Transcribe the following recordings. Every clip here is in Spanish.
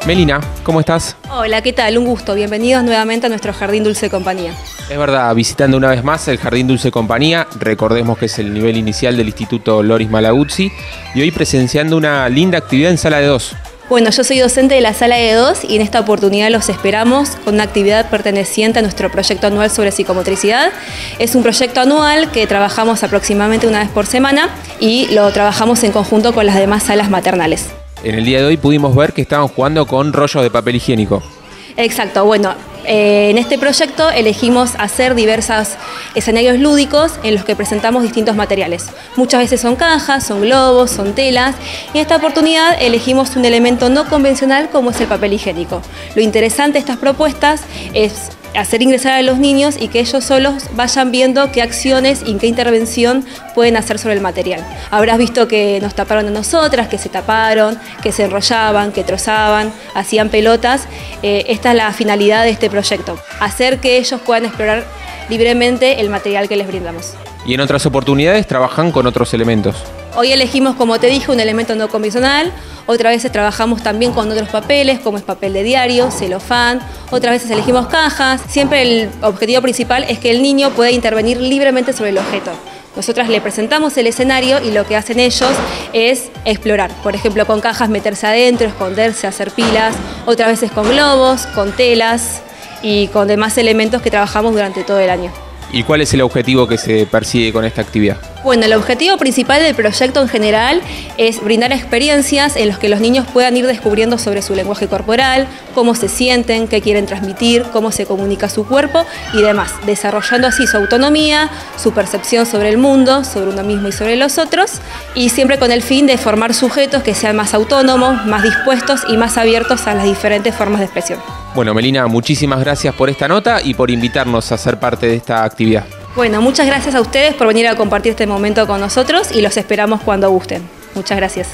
Melina, ¿cómo estás? Hola, ¿qué tal? Un gusto. Bienvenidos nuevamente a nuestro Jardín Dulce Compañía. Es verdad, visitando una vez más el Jardín Dulce Compañía, recordemos que es el nivel inicial del Instituto Loris Malaguzzi, y hoy presenciando una linda actividad en Sala de 2. Bueno, yo soy docente de la Sala de 2 y en esta oportunidad los esperamos con una actividad perteneciente a nuestro proyecto anual sobre psicomotricidad. Es un proyecto anual que trabajamos aproximadamente una vez por semana y lo trabajamos en conjunto con las demás salas maternales. En el día de hoy pudimos ver que estaban jugando con rollos de papel higiénico. Exacto, bueno, en este proyecto elegimos hacer diversos escenarios lúdicos en los que presentamos distintos materiales. Muchas veces son cajas, son globos, son telas, y en esta oportunidad elegimos un elemento no convencional como es el papel higiénico. Lo interesante de estas propuestas es hacer ingresar a los niños y que ellos solos vayan viendo qué acciones y qué intervención pueden hacer sobre el material. Habrás visto que nos taparon a nosotras, que se taparon, que se enrollaban, que trozaban, hacían pelotas. Esta es la finalidad de este proyecto, hacer que ellos puedan explorar libremente el material que les brindamos. Y en otras oportunidades trabajan con otros elementos. Hoy elegimos, como te dije, un elemento no convencional. Otras veces trabajamos también con otros papeles, como es papel de diario, celofán. Otras veces elegimos cajas. Siempre el objetivo principal es que el niño pueda intervenir libremente sobre el objeto. Nosotras le presentamos el escenario y lo que hacen ellos es explorar. Por ejemplo, con cajas meterse adentro, esconderse, hacer pilas. Otras veces con globos, con telas y con demás elementos que trabajamos durante todo el año. ¿Y cuál es el objetivo que se persigue con esta actividad? Bueno, el objetivo principal del proyecto en general es brindar experiencias en las que los niños puedan ir descubriendo sobre su lenguaje corporal, cómo se sienten, qué quieren transmitir, cómo se comunica su cuerpo y demás, desarrollando así su autonomía, su percepción sobre el mundo, sobre uno mismo y sobre los otros, y siempre con el fin de formar sujetos que sean más autónomos, más dispuestos y más abiertos a las diferentes formas de expresión. Bueno, Melina, muchísimas gracias por esta nota y por invitarnos a ser parte de esta actividad. Bueno, muchas gracias a ustedes por venir a compartir este momento con nosotros y los esperamos cuando gusten. Muchas gracias.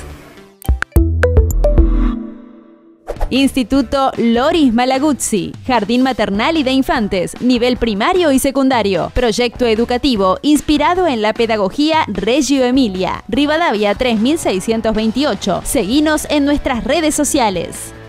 Instituto Loris Malaguzzi, Jardín Maternal y de Infantes, nivel primario y secundario. Proyecto educativo inspirado en la pedagogía Reggio Emilia. Rivadavia 3628. Seguinos en nuestras redes sociales.